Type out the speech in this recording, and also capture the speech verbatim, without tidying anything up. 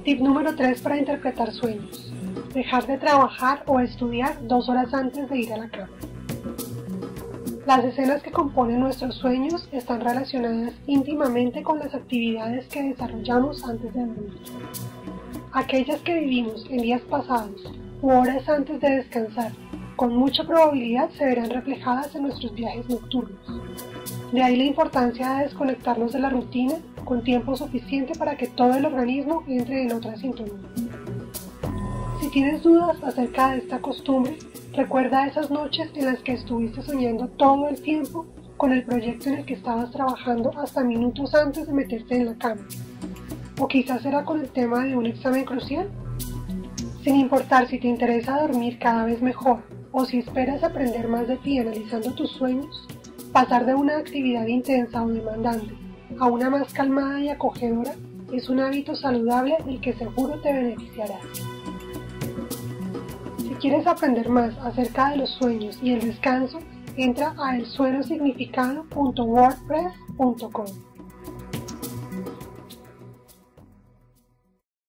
Tip número tres para interpretar sueños. Dejar de trabajar o estudiar dos horas antes de ir a la cama. Las escenas que componen nuestros sueños están relacionadas íntimamente con las actividades que desarrollamos antes de dormir. Aquellas que vivimos en días pasados u horas antes de descansar, con mucha probabilidad se verán reflejadas en nuestros viajes nocturnos. De ahí la importancia de desconectarnos de la rutina con tiempo suficiente para que todo el organismo entre en otra sintonía. Si tienes dudas acerca de esta costumbre, recuerda esas noches en las que estuviste soñando todo el tiempo con el proyecto en el que estabas trabajando hasta minutos antes de meterte en la cama. O quizás era con el tema de un examen crucial. Sin importar si te interesa dormir cada vez mejor o si esperas aprender más de ti analizando tus sueños, pasar de una actividad intensa o demandante a una más calmada y acogedora es un hábito saludable del que seguro te beneficiará. Si quieres aprender más acerca de los sueños y el descanso, entra a el sueño significado punto wordpress punto com.